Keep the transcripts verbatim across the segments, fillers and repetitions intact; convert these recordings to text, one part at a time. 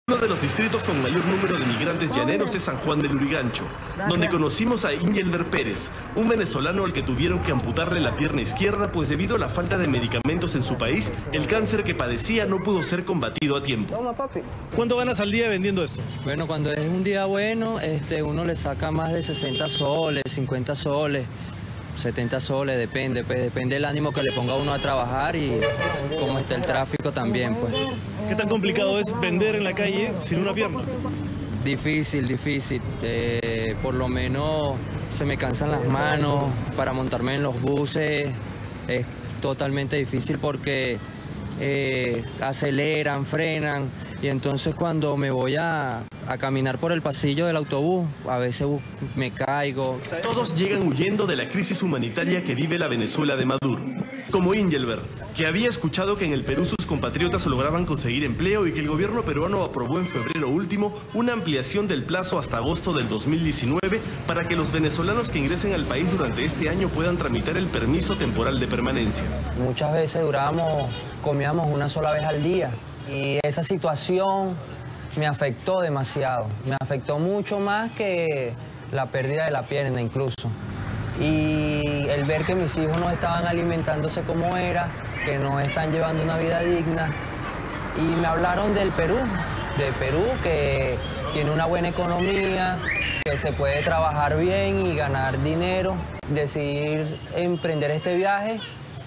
Uno de los distritos con mayor número de migrantes llaneros es San Juan del Lurigancho, donde conocimos a Ingelber Pérez, un venezolano al que tuvieron que amputarle la pierna izquierda, pues debido a la falta de medicamentos en su país, el cáncer que padecía no pudo ser combatido a tiempo. ¿Cuánto ganas al día vendiendo esto? Bueno, cuando es un día bueno, este, uno le saca más de sesenta soles, cincuenta soles, setenta soles, depende, pues, depende del ánimo que le ponga uno a trabajar y cómo está el tráfico también, pues. ¿Qué tan complicado es vender en la calle sin una pierna? Difícil, difícil. Eh, por lo menos se me cansan las manos para montarme en los buses. Es totalmente difícil porque eh, aceleran, frenan y entonces cuando me voy a, a caminar por el pasillo del autobús, a veces me caigo. Todos llegan huyendo de la crisis humanitaria que vive la Venezuela de Maduro, como Ingelber, que había escuchado que en el Perú sus compatriotas lograban conseguir empleo y que el gobierno peruano aprobó en febrero último una ampliación del plazo hasta agosto del dos mil diecinueve para que los venezolanos que ingresen al país durante este año puedan tramitar el permiso temporal de permanencia. Muchas veces durábamos, comíamos una sola vez al día y esa situación me afectó demasiado, me afectó mucho más que la pérdida de la pierna incluso. Y el ver que mis hijos no estaban alimentándose como era, que no están llevando una vida digna. Y me hablaron del Perú, de Perú, que tiene una buena economía, que se puede trabajar bien y ganar dinero. Decidí emprender este viaje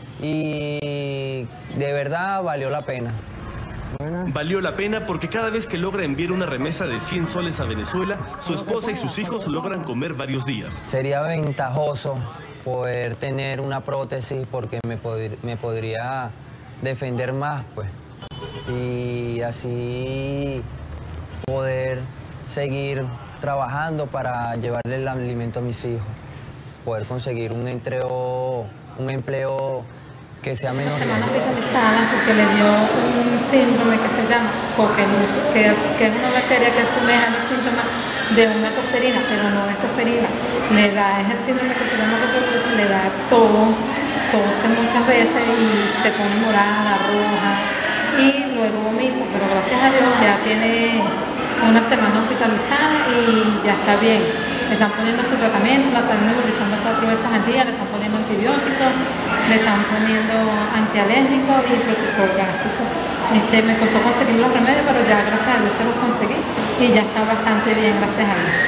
y de verdad valió la pena. Valió la pena porque cada vez que logra enviar una remesa de cien soles a Venezuela, su esposa y sus hijos logran comer varios días. Sería ventajoso poder tener una prótesis porque me, pod me podría defender más, pues. Y así poder seguir trabajando para llevarle el alimento a mis hijos. Poder conseguir un empleo, un empleo que sea menos semana hospitalizada porque le dio un síndrome que se llama coqueluche, que es, que es una bacteria que asemeja al síndrome de una tosferina, pero no es tosferina. Le da, es el síndrome que se llama coqueluche, le da todo, tose muchas veces y se pone morada, roja y luego vomita, pero gracias a Dios ya tiene una semana hospitalizada y ya está bien. Le están poniendo su tratamiento, la están nebulizando cuatro veces al día, le están poniendo antibióticos, le están poniendo antialérgicos y protocogástricos. Este, me costó conseguir los remedios, pero ya gracias a Dios se los conseguí y ya está bastante bien, gracias a Dios.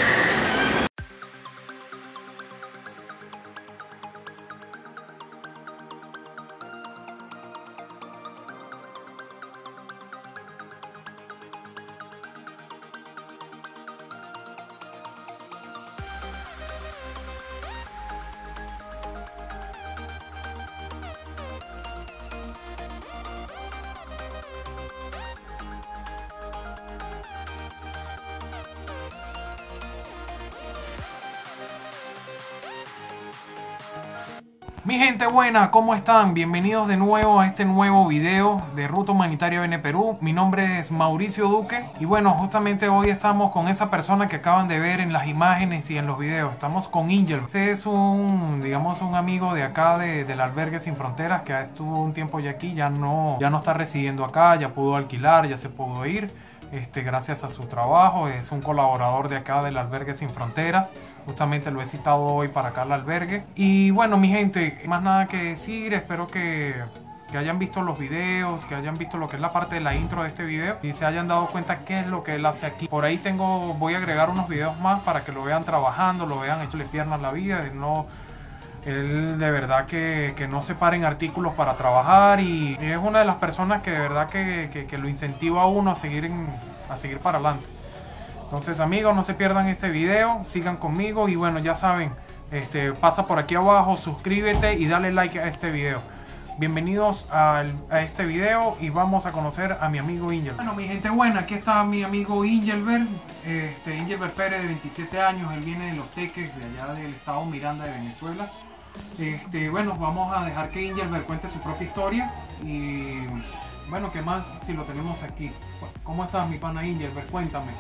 Mi gente buena, ¿cómo están? Bienvenidos de nuevo a este nuevo video de Ruta Humanitaria Bene Perú. Mi nombre es Mauricio Duque y bueno, justamente hoy estamos con esa persona que acaban de ver en las imágenes y en los videos. Estamos con Ingelber. Este es un, digamos, un amigo de acá de, del Albergue Sin Fronteras que estuvo un tiempo ya aquí, ya no, ya no está residiendo acá, ya pudo alquilar, ya se pudo ir. Este, gracias a su trabajo, es un colaborador de acá del Albergue Sin Fronteras. Justamente lo he citado hoy para acá al albergue. Y bueno, mi gente, más nada que decir. Espero que, que hayan visto los videos, que hayan visto lo que es la parte de la intro de este video y se hayan dado cuenta qué es lo que él hace aquí. Por ahí tengo, voy a agregar unos videos más para que lo vean trabajando, lo vean echarle piernas a la vida. No, él de verdad que, que no se paren artículos para trabajar y es una de las personas que de verdad que, que, que lo incentiva a uno a seguir, en, a seguir para adelante. Entonces amigos, no se pierdan este video, sigan conmigo y bueno, ya saben, este, pasa por aquí abajo, suscríbete y dale like a este video. Bienvenidos al, a este video y vamos a conocer a mi amigo Ingelber. Bueno, mi gente buena, aquí está mi amigo Ingelber, este, Ingelber Pérez, de veintisiete años, él viene de Los Teques, de allá del estado Miranda de Venezuela. Este, bueno, vamos a dejar que Ingelber cuente su propia historia y bueno, ¿qué más si lo tenemos aquí? ¿Cómo estás, mi pana Ingelber? Cuéntame.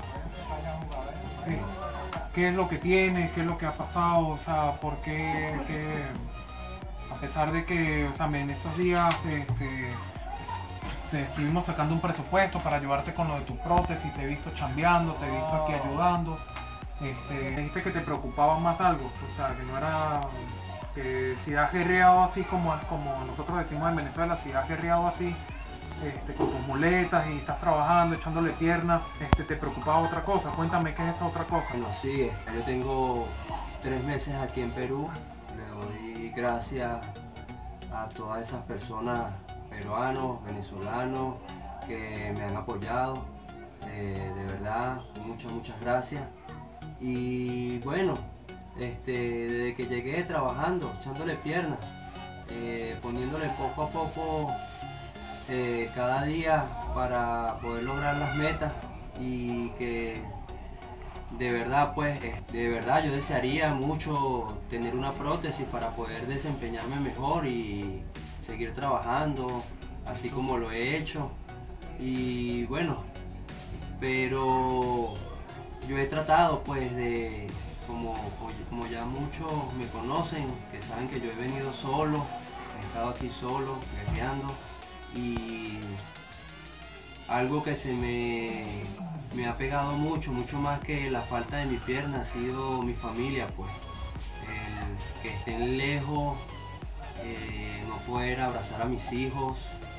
¿Qué, ¿Qué es lo que tienes? ¿Qué es lo que ha pasado? O sea, ¿por qué? qué a pesar de que, o sea, en estos días este, este, estuvimos sacando un presupuesto para ayudarte con lo de tu prótesis, te he visto chambeando, te he visto aquí ayudando. Este, me dijiste que te preocupaba más algo, o sea, que no era, que si has guerreado así como, como nosotros decimos en Venezuela, si has guerreado así este, con tus muletas y estás trabajando, echándole piernas, este, te preocupaba otra cosa. Cuéntame qué es esa otra cosa. Bueno, sí, yo tengo tres meses aquí en Perú, le doy gracias a todas esas personas, peruanos, venezolanos, que me han apoyado, eh, de verdad, muchas, muchas gracias. Y bueno, este, desde que llegué trabajando, echándole piernas, eh, poniéndole poco a poco eh, cada día para poder lograr las metas, y que de verdad, pues, eh, de verdad yo desearía mucho tener una prótesis para poder desempeñarme mejor y seguir trabajando así como lo he hecho. Y bueno, pero yo he tratado pues de, como, como ya muchos me conocen, que saben que yo he venido solo, he estado aquí solo, guerreando, y algo que se me, me ha pegado mucho, mucho más que la falta de mi pierna, ha sido mi familia, pues. El que estén lejos, eh, no poder abrazar a mis hijos,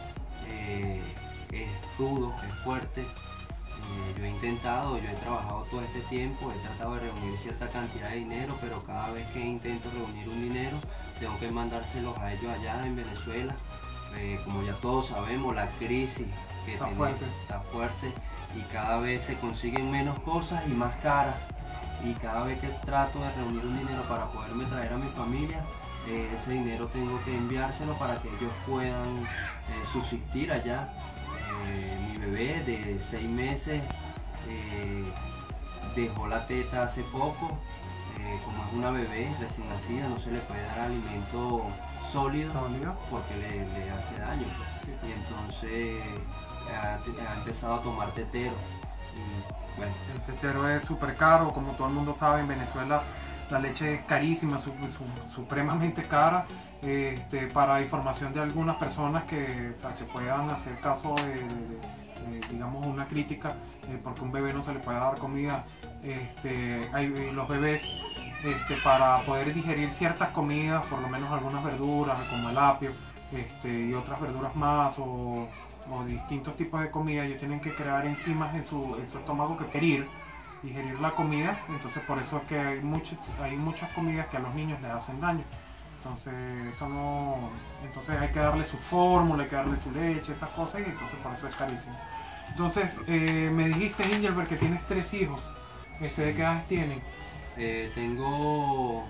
eh, es rudo, es fuerte. Eh, yo he intentado, yo he trabajado todo este tiempo, he tratado de reunir cierta cantidad de dinero, pero cada vez que intento reunir un dinero, tengo que mandárselos a ellos allá en Venezuela. Eh, como ya todos sabemos, la crisis que Está tiene, fuerte. está fuerte, y cada vez se consiguen menos cosas y más caras. Y cada vez que trato de reunir un dinero para poderme traer a mi familia, eh, ese dinero tengo que enviárselo para que ellos puedan eh, subsistir allá. Eh, mi bebé de seis meses eh, dejó la teta hace poco. Eh, como es una bebé recién nacida, no se le puede dar alimento sólido ¿Sólido? porque le, le hace daño. Y entonces ha, ha empezado a tomar tetero. Y, bueno, El tetero es súper caro, como todo el mundo sabe, en Venezuela la leche es carísima, su, su, supremamente cara. Este, para información de algunas personas que, o sea, que puedan hacer caso de, de, de, de digamos, una crítica, eh, porque un bebé no se le puede dar comida. Este, hay, los bebés, este, para poder digerir ciertas comidas, por lo menos algunas verduras como el apio, este, y otras verduras más, o, o distintos tipos de comida, ellos tienen que crear enzimas en su, en su estómago que digerir, digerir la comida. Entonces por eso es que hay, mucho, hay muchas comidas que a los niños les hacen daño. Entonces, eso no, entonces hay que darle su fórmula, hay que darle su leche, esas cosas, y entonces por eso es carísimo. Entonces, eh, me dijiste, Ingelbert, que tienes tres hijos. Este, ¿de qué edades tienen? eh, tengo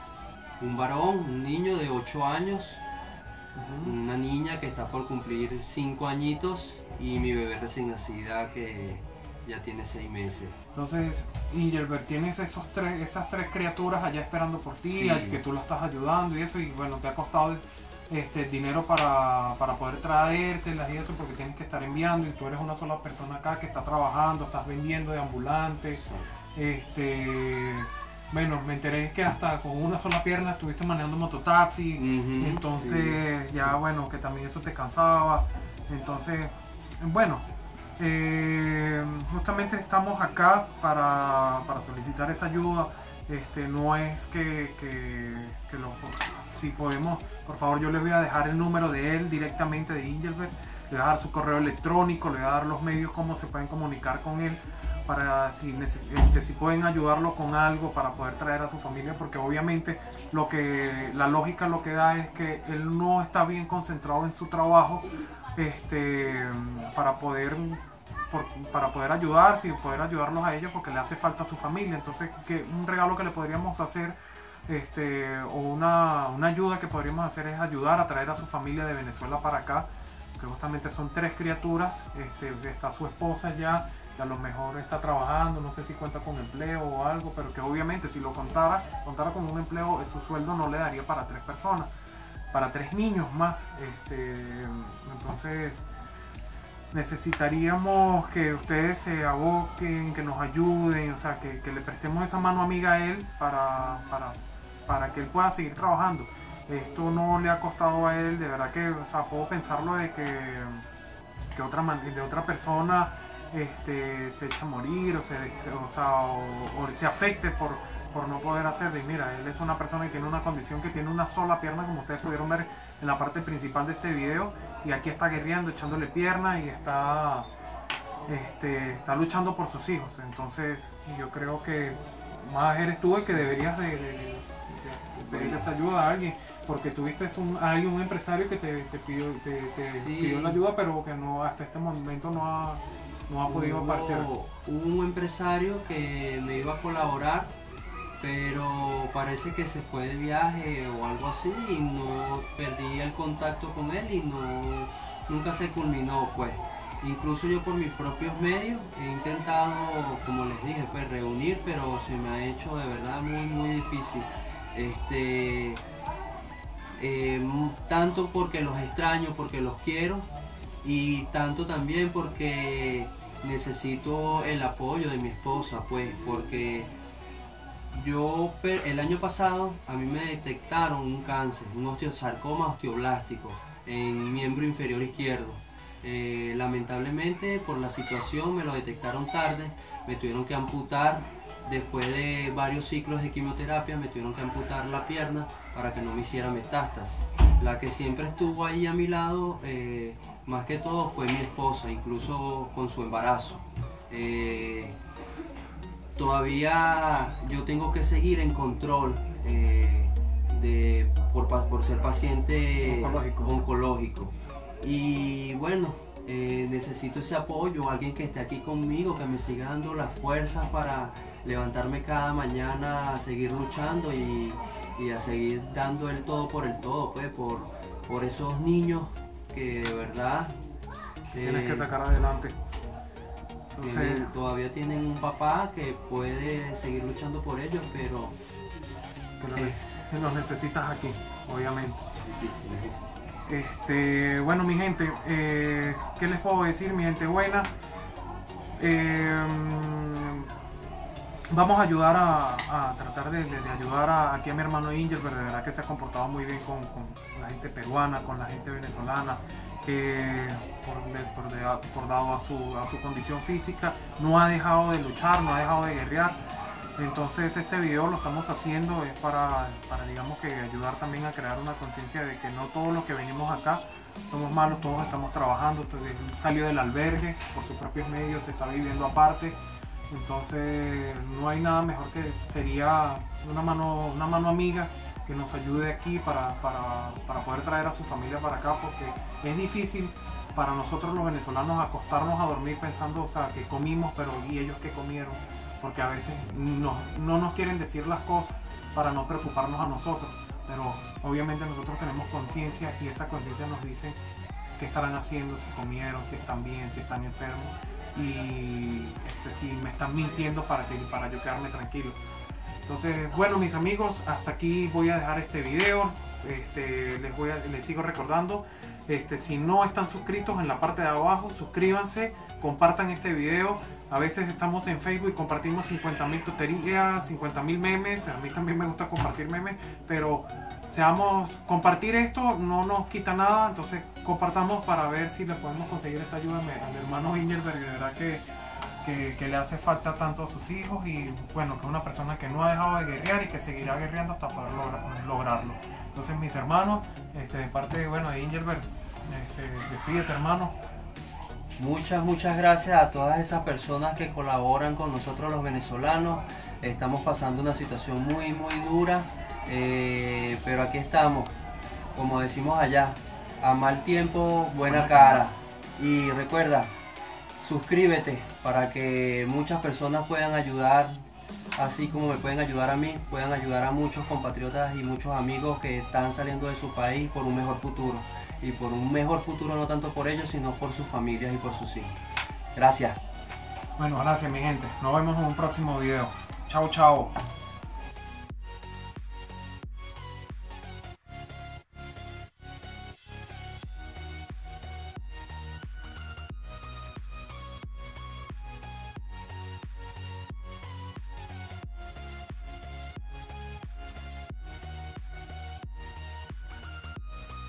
un varón, un niño de ocho años, Uh-huh. una niña que está por cumplir cinco añitos, y mi bebé recién nacida que ya tiene seis meses. Entonces, Ingelbert, tienes esos tres, esas tres criaturas allá esperando por ti, Sí. al que tú las estás ayudando y eso, y bueno, te ha costado este dinero para, para poder traértelas y eso, porque tienes que estar enviando, y tú eres una sola persona acá que está trabajando, estás vendiendo de ambulante. Este, bueno, me enteré que hasta con una sola pierna estuviste manejando mototaxi, Ujú, entonces ya bueno, que también eso te cansaba. Entonces, bueno, eh, justamente estamos acá para, para solicitar esa ayuda. Este, no es que, que, que lo, si podemos, por favor, yo les voy a dejar el número de él directamente, de Ingelbert, le voy a dar su correo electrónico, le voy a dar los medios cómo se pueden comunicar con él, para si, este, si pueden ayudarlo con algo para poder traer a su familia, porque obviamente lo que la lógica lo que da es que él no está bien concentrado en su trabajo, este, para poder por, para poder ayudarse y poder ayudarlos a ellos, porque le hace falta a su familia. Entonces, que un regalo que le podríamos hacer, este, o una, una ayuda que podríamos hacer, es ayudar a traer a su familia de Venezuela para acá, que justamente son tres criaturas. Este, está su esposa ya, que a lo mejor está trabajando, no sé si cuenta con empleo o algo, pero que obviamente si lo contara, contara con un empleo, su sueldo no le daría para tres personas, para tres niños más. Este, entonces necesitaríamos que ustedes se aboquen, que nos ayuden, o sea, que, que le prestemos esa mano amiga a él para, para, para que él pueda seguir trabajando. Esto no le ha costado a él, de verdad que, o sea, puedo pensarlo de que que otra, man- de otra persona este, se eche a morir o se, o, sea, o, o se afecte por, por no poder hacerlo. Y mira, él es una persona que tiene una condición que tiene una sola pierna, como ustedes pudieron ver en la parte principal de este video, y aquí está guerreando, echándole pierna y está, este, está luchando por sus hijos. Entonces yo creo que más eres tú el que deberías de, de, de, de pedirles ayuda a alguien, porque tuviste un, a alguien, un empresario que te, te, pidió, te, te Sí. pidió la ayuda, pero que no hasta este momento no ha, no ha podido Hubo- aparecer. Hubo un empresario que me iba a colaborar, pero parece que se fue de viaje o algo así y no perdí el contacto con él y no nunca se culminó, pues. Incluso yo por mis propios medios he intentado, como les dije, pues reunir, pero se me ha hecho de verdad muy muy difícil. Este eh, tanto porque los extraño, porque los quiero, y tanto también porque necesito el apoyo de mi esposa, pues, porque yo per- el año pasado a mí me detectaron un cáncer, un osteosarcoma osteoblástico en miembro inferior izquierdo. Eh, lamentablemente por la situación me lo detectaron tarde, me tuvieron que amputar. Después de varios ciclos de quimioterapia me tuvieron que amputar la pierna para que no me hiciera metástasis. La que siempre estuvo ahí a mi lado, eh, más que todo, fue mi esposa, incluso con su embarazo. Eh, todavía yo tengo que seguir en control eh, de, por, pa- por ser paciente Oncológico. oncológico. Y bueno, eh, necesito ese apoyo, alguien que esté aquí conmigo, que me siga dando las fuerzas para levantarme cada mañana a seguir luchando y, y a seguir dando el todo por el todo, pues, por, por esos niños que de verdad Tienes eh, que sacar adelante. Entonces, tienen- todavía tienen un papá que puede seguir luchando por ellos, pero que lo, eh. que los necesitas aquí, obviamente. es difícil, es difícil. Este, bueno, mi gente, eh, ¿qué les puedo decir, mi gente buena? Eh, vamos a ayudar a, a tratar de, de- de ayudar a, aquí a mi hermano Ingel, pero de verdad que se ha comportado muy bien con, con la gente peruana, con la gente venezolana, que por, por, de- por dado a su, a su condición física no ha dejado de luchar, no ha dejado de guerrear. Entonces este video lo estamos haciendo es para, para digamos que ayudar también a crear una conciencia de que no todos los que venimos acá somos malos, todos estamos trabajando. Entonces, él salió del albergue por sus propios medios, se está viviendo aparte. Entonces no hay nada mejor que sería una mano, una mano amiga que nos ayude aquí para, para, para poder traer a su familia para acá, porque es difícil para nosotros los venezolanos acostarnos a dormir pensando, o sea, que comimos, pero ¿y ellos qué comieron? Porque a veces no, no nos quieren decir las cosas para no preocuparnos a nosotros, pero obviamente nosotros tenemos conciencia y esa conciencia nos dice qué estarán haciendo, si comieron, si están bien, si están enfermos y este, si me están mintiendo para, que, para yo quedarme tranquilo. Entonces, bueno, mis amigos, hasta aquí voy a dejar este video. Este, les, voy a, les sigo recordando, este, si no están suscritos, en la parte de abajo, suscríbanse, compartan este video. A veces estamos en Facebook y compartimos cincuenta mil tonterías, cincuenta mil memes. A mí también me gusta compartir memes, pero seamos, compartir esto no nos quita nada. Entonces compartamos para ver si le podemos conseguir esta ayuda a mi, a mi hermano Ingelberg. De verdad que, que, que le hace falta tanto a sus hijos, y bueno, que es una persona que no ha dejado de guerrear y que seguirá guerreando hasta poder logra- lograrlo. Entonces, mis hermanos, este, de parte bueno, de Ingelberg, este, despídete, hermano. Muchas, muchas gracias a todas esas personas que colaboran con nosotros los venezolanos. Estamos pasando una situación muy, muy dura, eh, pero aquí estamos, como decimos allá, a mal tiempo, buena cara. Y recuerda, suscríbete para que muchas personas puedan ayudar, así como me pueden ayudar a mí, puedan ayudar a muchos compatriotas y muchos amigos que están saliendo de su país por un mejor futuro. Y por un mejor futuro no tanto por ellos, sino por sus familias y por sus hijos. Gracias. Bueno, gracias, mi gente. Nos vemos en un próximo video. Chao, chao.